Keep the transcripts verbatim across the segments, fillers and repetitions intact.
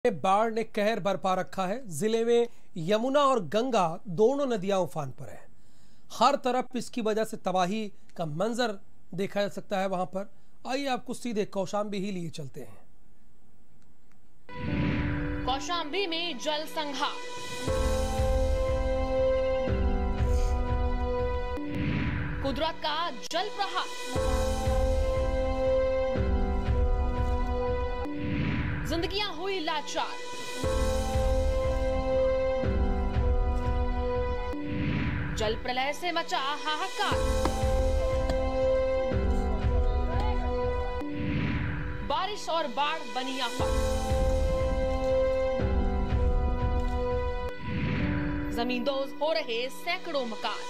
बाढ़ ने कहर बरपा रखा है। जिले में यमुना और गंगा दोनों नदियां उफान पर हैं। हर तरफ इसकी वजह से तबाही का मंजर देखा जा सकता है वहां पर। आइए आपको सीधे कौशाम्बी ही लिए चलते हैं। कौशाम्बी में जल संहार, कुदरत का जल प्रहार, जिंदगियां हुई लाचार। जल प्रलय से मचा हाहाकार। बारिश और बाढ़ बनी आफत। जमींदोज हो रहे सैकड़ों मकान।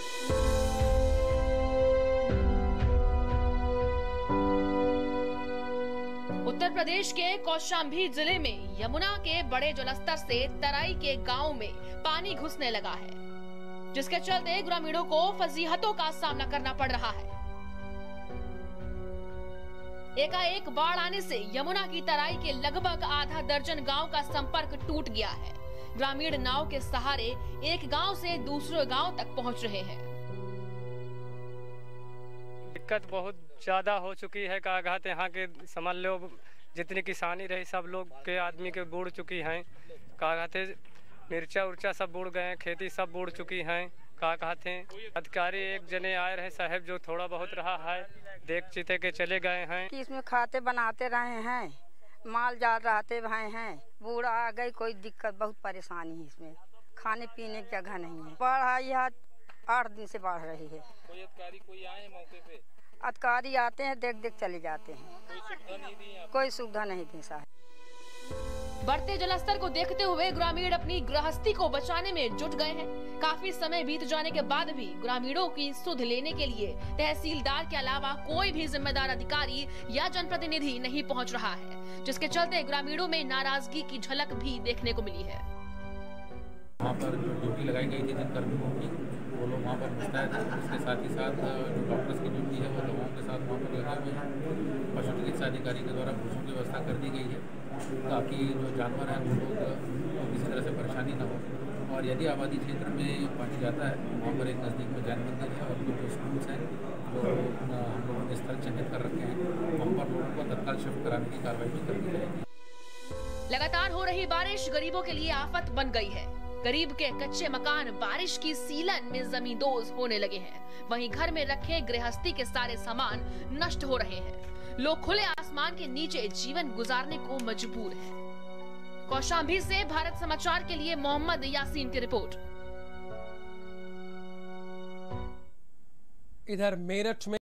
उत्तर प्रदेश के कौशाम्बी जिले में यमुना के बड़े जलस्तर से तराई के गांव में पानी घुसने लगा है, जिसके चलते ग्रामीणों को फजीहतों का सामना करना पड़ रहा है। एकाएक बाढ़ आने से यमुना की तराई के लगभग आधा दर्जन गांव का संपर्क टूट गया है। ग्रामीण नाव के सहारे एक गांव से दूसरे गांव तक पहुंच रहे हैं। दिक्कत बहुत ज्यादा हो चुकी है। का कहते यहाँ के समझ लो जितनी किसानी रही सब लोग के आदमी के बूढ़ चुकी हैं। का कहते मिर्चा उर्चा सब बूढ़ गए, खेती सब बूढ़ चुकी हैं। का कहते हैं अधिकारी एक जने आए रहे साहब, जो थोड़ा बहुत रहा है देख चिते के चले गए हैं। कि इसमें खाते बनाते रहे हैं, माल जाल रहते भए हैं, बूढ़ा आ गई, कोई दिक्कत बहुत परेशानी है। इसमें खाने पीने की जगह नहीं है। बाढ़ आई है, आठ दिन से बढ़ रही है। कोई अधिकारी कोई आए हैं मौके पे? अधिकारी आते हैं, देख देख चले जाते हैं। कोई सुविधा नहीं दी? कोई सुविधा नहीं दी साहब। बढ़ते जलस्तर को देखते हुए ग्रामीण अपनी गृहस्थी को बचाने में जुट गए हैं। काफी समय बीत जाने के बाद भी ग्रामीणों की सुध लेने के लिए तहसीलदार के अलावा कोई भी जिम्मेदार अधिकारी या जनप्रतिनिधि नहीं पहुंच रहा है, जिसके चलते ग्रामीणों में नाराजगी की झलक भी देखने को मिली है। वहाँ पर जो ड्यूटी लगाई गई थी जिन कर्मियों की, वो लोग वहाँ पर मुस्तैद हैं। उसके साथ ही साथ जो डॉक्टर्स की ड्यूटी है वो दवाओं के साथ वहाँ पर लगे हुए हैं। पशु चिकित्सा अधिकारी के द्वारा भूसों की व्यवस्था कर दी गई है ताकि जो जानवर हैं वो लोग किसी तरह से परेशानी न हो। और यदि आबादी क्षेत्र में पानी जाता है तो वहाँ पर एक नज़दीक में जैन मंदिर है और जो स्कूल्स हैं जो हम लोगों ने स्थल चिन्हित कर रखे हैं, वहाँ पर लोगों को तत्काल शिफ्ट कराने की कार्रवाई भी कर दी जाएगी। लगातार हो रही बारिश गरीबों के लिए आफत बन गई है। गरीब के कच्चे मकान बारिश की सीलन में जमींदोज होने लगे हैं। वहीं घर में रखे गृहस्थी के सारे सामान नष्ट हो रहे हैं। लोग खुले आसमान के नीचे जीवन गुजारने को मजबूर हैं। कौशाम्बी से भारत समाचार के लिए मोहम्मद यासीन की रिपोर्ट। इधर मेरठ में